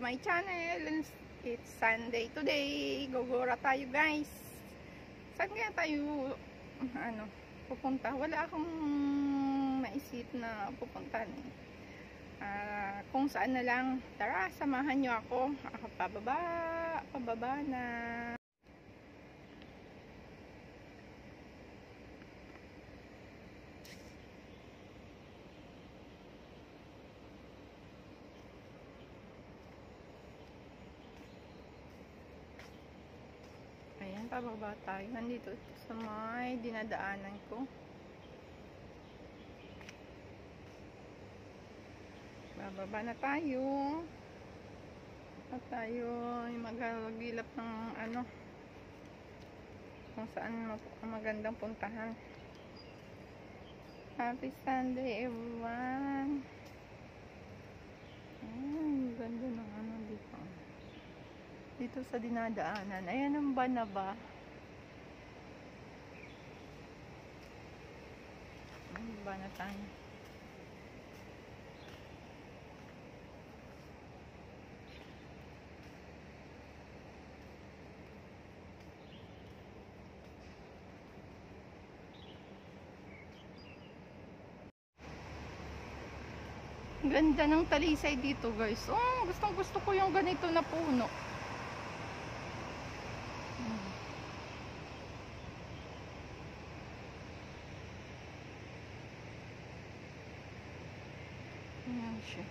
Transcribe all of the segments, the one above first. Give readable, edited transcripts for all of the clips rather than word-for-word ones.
my channel. It's Sunday today. Gogora tayo guys. Saan kaya tayo pupunta? Wala akong maisip na pupuntahan. Kung saan na lang. Tara, samahan nyo ako. Pababa na. Ayan, pababa tayo. Nandito sa may dinadaanan ko. Bababa na tayo. At tayo magagilap ng kung saan magandang puntahan. Happy Sunday everyone. Ganda ng dito. Dito sa dinadaanan. Ayan ang Banaba. Ba na tayo. Ganda ng talisay dito guys. Gustong gusto ko yung ganito na puno. Ayan siya.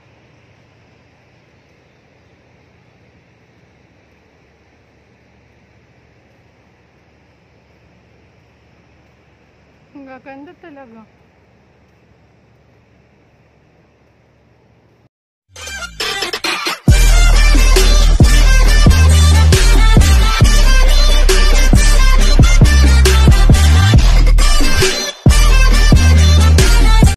Ang gaganda talaga.